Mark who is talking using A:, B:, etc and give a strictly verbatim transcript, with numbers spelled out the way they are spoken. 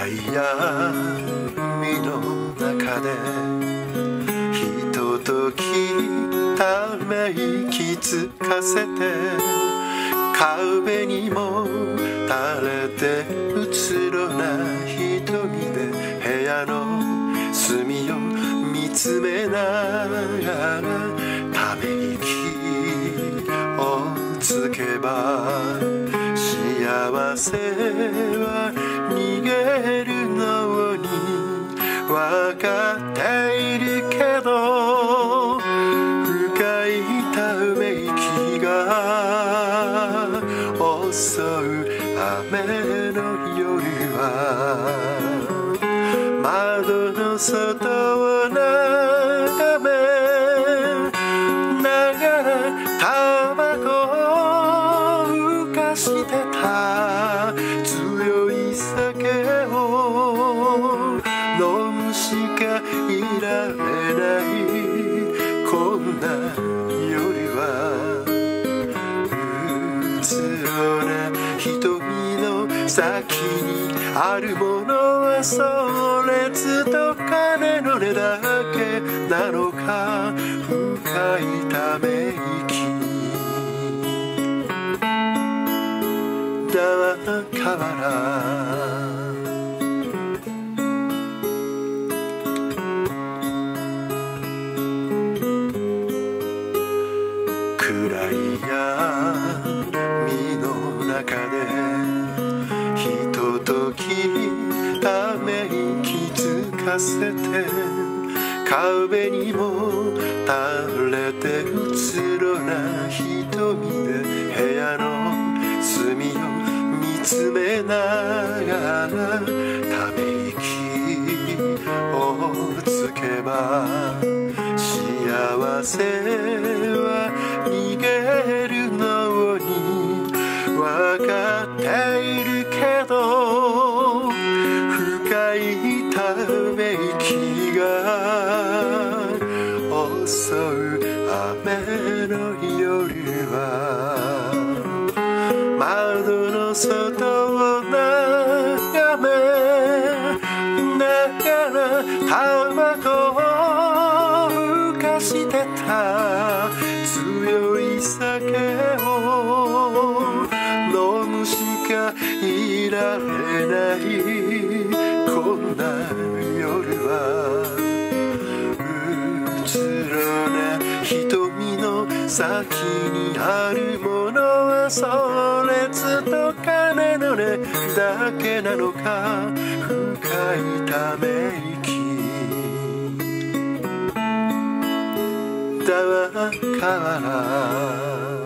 A: い闇の中でひとときため息つかせて、壁にもたれて虚ろな瞳で部屋の隅を見つめながら、ため息をつけば幸せは逃げるのに分かっているけど、深いため息が襲う雨の夜は、窓の外を眺めながらタバコをふかしてた、強い酒を飲むしかいられない、こんな夜はうつろな瞳の先にあるものは葬列と鐘の音だけなのか、深いため息だから暗い闇の中でひとときため息つかせて、壁にもたれて虚ろな瞳で部屋の隅を見つめながら、ため息をつけば幸せは逃げるのに分かっているけど、深いため息が襲う雨の夜は、窓の外を眺めながらタバコをふかしてた、強い酒を飲むしかいられない、こんな夜はうつろな瞳の先にあるものは葬列と鐘の音だけなのか、深いため息だから